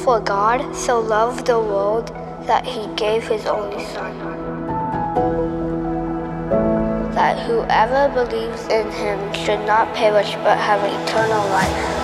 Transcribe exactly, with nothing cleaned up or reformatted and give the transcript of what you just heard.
For God so loved the world that he gave his only Son, that whoever believes in him should not perish but have eternal life.